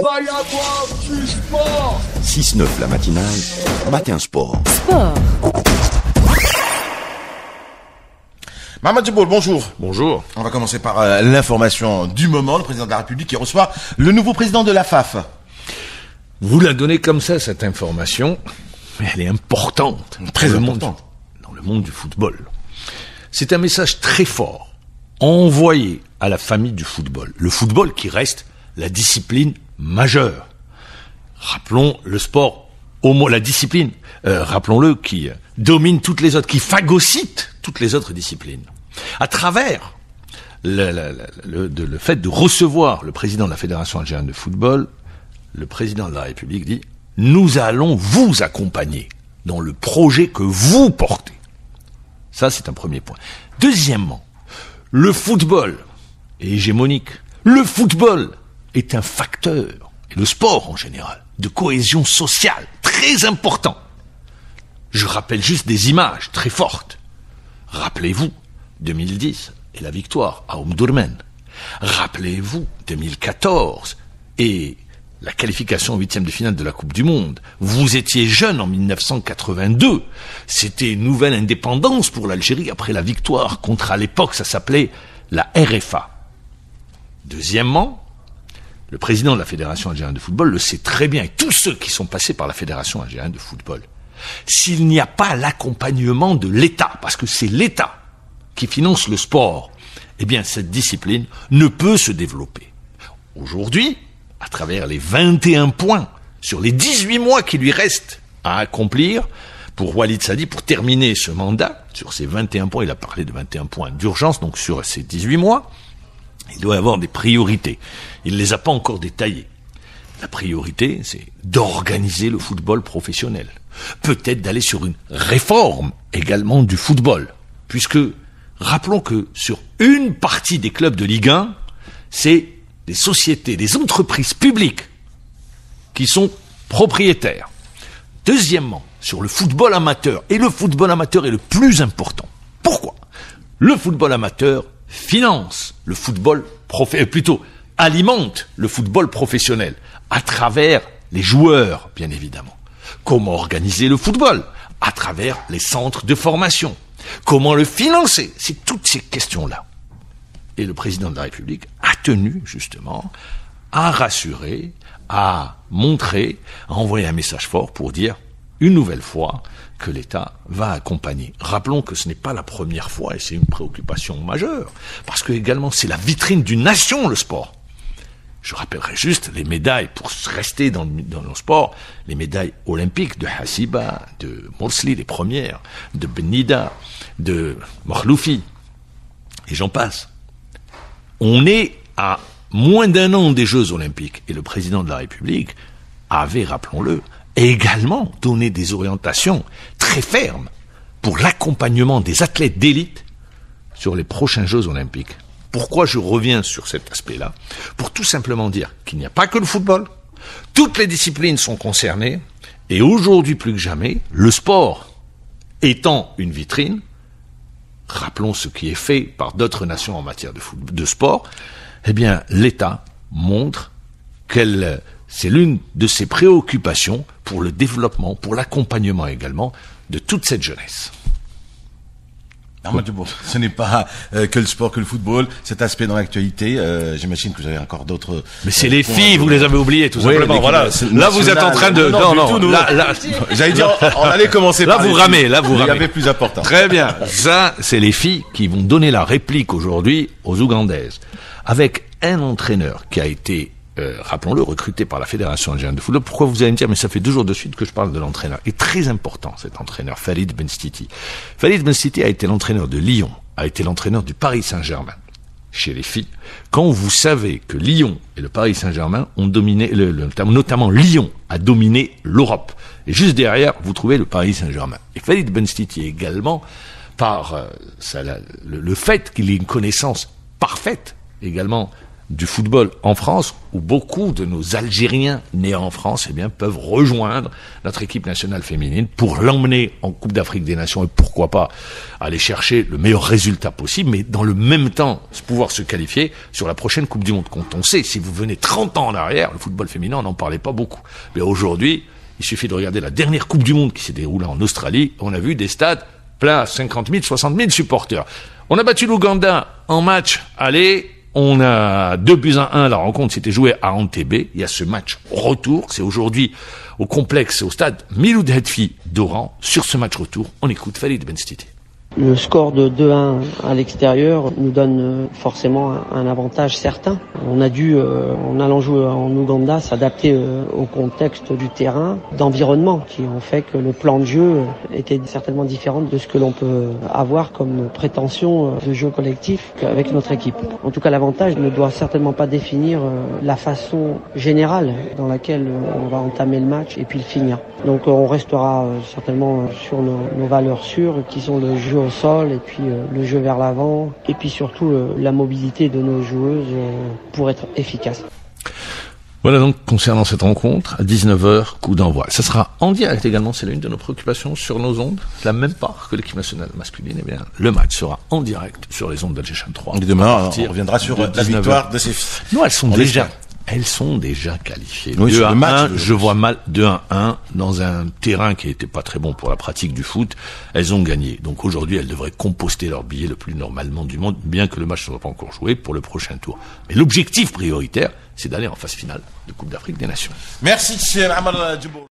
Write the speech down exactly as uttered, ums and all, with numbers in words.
va y avoir du sport. six neuf la matinale, Matin Sport. Sport. Mohamed Djiboul, bonjour. Bonjour. On va commencer par euh, l'information du moment. Le président de la République qui reçoit le nouveau président de la F A F. Vous la donnez comme ça, cette information, mais elle est importante. Très dans le importante. monde, dans le monde du football. C'est un message très fort, envoyé à la famille du football. Le football qui reste la discipline majeure. Rappelons le sport, homo, la discipline, euh, rappelons-le, qui euh, domine toutes les autres, qui phagocyte toutes les autres disciplines. À travers le, le, le, le, le fait de recevoir le président de la Fédération algérienne de football, le président de la République dit « Nous allons vous accompagner dans le projet que vous portez ». Ça, c'est un premier point. Deuxièmement, le football est hégémonique. Le football est un facteur, et le sport en général, de cohésion sociale très important. Je rappelle juste des images très fortes. Rappelez-vous, deux mille dix et la victoire à Omdurman. Rappelez-vous, deux mille quatorze et la qualification au huitième de finale de la Coupe du Monde. Vous étiez jeune en mille neuf cent quatre-vingt-deux. C'était une nouvelle indépendance pour l'Algérie après la victoire contre, à l'époque, ça s'appelait la R F A. Deuxièmement, le président de la Fédération algérienne de football le sait très bien, et tous ceux qui sont passés par la Fédération algérienne de football, s'il n'y a pas l'accompagnement de l'État, parce que c'est l'État qui finance le sport, eh bien cette discipline ne peut se développer. Aujourd'hui, à travers les vingt et un points sur les dix-huit mois qui lui restent à accomplir, pour Walid Sadi, pour terminer ce mandat, sur ces vingt et un points, il a parlé de vingt et un points d'urgence, donc sur ces dix-huit mois, il doit y avoir des priorités. Il ne les a pas encore détaillées. La priorité, c'est d'organiser le football professionnel. Peut-être d'aller sur une réforme également du football. Puisque, rappelons que sur une partie des clubs de Ligue un, c'est des sociétés, des entreprises publiques qui sont propriétaires. Deuxièmement, sur le football amateur, et le football amateur est le plus important. Pourquoi ? Le football amateur finance le football professionnel, plutôt alimente le football professionnel à travers les joueurs, bien évidemment. Comment organiser le football ? À travers les centres de formation. Comment le financer ? C'est toutes ces questions-là. Et le président de la République a tenu, justement, à rassurer, à montrer, à envoyer un message fort pour dire, une nouvelle fois, que l'État va accompagner. Rappelons que ce n'est pas la première fois, et c'est une préoccupation majeure, parce que également c'est la vitrine d'une nation, le sport. Je rappellerai juste les médailles, pour rester dans le, dans le sport, les médailles olympiques de Hassiba, de Morsli, les premières, de Benida, de Makhloufi, et j'en passe. On est à moins d'un an des Jeux olympiques, et le président de la République avait, rappelons-le, également donné des orientations très fermes pour l'accompagnement des athlètes d'élite sur les prochains Jeux olympiques. Pourquoi je reviens sur cet aspect-là ? Pour tout simplement dire qu'il n'y a pas que le football, toutes les disciplines sont concernées, et aujourd'hui plus que jamais, le sport étant une vitrine, rappelons ce qui est fait par d'autres nations en matière de, foot, de sport, eh bien l'État montre qu'elle, c'est l'une de ses préoccupations pour le développement, pour l'accompagnement également de toute cette jeunesse. Non, mais bon, ce n'est pas euh, que le sport, que le football, cet aspect dans l'actualité. Euh, j'imagine que vous avez encore d'autres. Mais c'est euh, les filles, vous les avez oubliées tout oui, simplement. Voilà. Là, vous êtes en train de. Non, non, non, non, là, là, j'allais dire, on allait commencer. Là, par vous ramez. Là, vous ramez. Il y ramez. avait plus important. Très bien. Ça, c'est les filles qui vont donner la réplique aujourd'hui aux Ougandaises, avec un entraîneur qui a été, euh, rappelons-le, recruté par la Fédération algérienne de football. Pourquoi vous allez me dire, mais ça fait deux jours de suite que je parle de l'entraîneur. Et très important, cet entraîneur, Farid Benstiti. Farid Benstiti a été l'entraîneur de Lyon, a été l'entraîneur du Paris Saint-Germain chez les filles. Quand vous savez que Lyon et le Paris Saint-Germain ont dominé, le, le, notamment Lyon a dominé l'Europe. Et juste derrière, vous trouvez le Paris Saint-Germain. Et Farid Benstiti également, par euh, ça, la, le, le fait qu'il ait une connaissance parfaite également du football en France, où beaucoup de nos Algériens nés en France, eh bien, peuvent rejoindre notre équipe nationale féminine pour l'emmener en Coupe d'Afrique des Nations et pourquoi pas aller chercher le meilleur résultat possible, mais dans le même temps pouvoir se qualifier sur la prochaine Coupe du Monde. Quand on sait, si vous venez trente ans en arrière, le football féminin, on n'en parlait pas beaucoup. Mais aujourd'hui, il suffit de regarder la dernière Coupe du Monde qui s'est déroulée en Australie, on a vu des stades pleins, cinquante mille, soixante mille supporters. On a battu l'Ouganda en match aller. On a deux buts à un, la rencontre s'était jouée à Entebbe. Il y a ce match retour, c'est aujourd'hui au complexe, au stade Miloud Hedfi d'Oran. Sur ce match retour, on écoute Falid Benstiti. Le score de deux un à l'extérieur nous donne forcément un avantage certain. On a dû, euh, en allant jouer en Ouganda, s'adapter euh, au contexte du terrain, d'environnement, qui ont fait que le plan de jeu était certainement différent de ce que l'on peut avoir comme prétention de jeu collectif avec notre équipe. En tout cas, l'avantage ne doit certainement pas définir euh, la façon générale dans laquelle on va entamer le match et puis le finir. Donc on restera euh, certainement sur nos, nos valeurs sûres, qui sont le jeu au sol et puis euh, le jeu vers l'avant et puis surtout euh, la mobilité de nos joueuses euh, pour être efficace. Voilà donc concernant cette rencontre, à dix-neuf heures, coup d'envoi. Ça sera en direct également, c'est l'une de nos préoccupations sur nos ondes, la même part que l'équipe nationale masculine. Eh bien, le match sera en direct sur les ondes d'Alger trois. Et demain, on reviendra sur la victoire de ces filles. Non, elles sont on déjà... l'espère. Elles sont déjà qualifiées. Oui, deux à match, un, le... je vois mal deux à un dans un terrain qui n'était pas très bon pour la pratique du foot. Elles ont gagné. Donc aujourd'hui, elles devraient composter leur billet le plus normalement du monde, bien que le match ne soit pas encore joué pour le prochain tour. Mais l'objectif prioritaire, c'est d'aller en phase finale de Coupe d'Afrique des Nations. Merci, Amal Djibo.